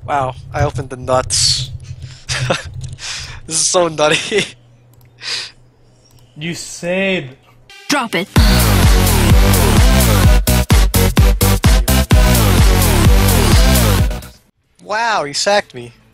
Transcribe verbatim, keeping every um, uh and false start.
Wow, I opened the nuts. This is so nutty. You said. Drop it. Wow, he sacked me.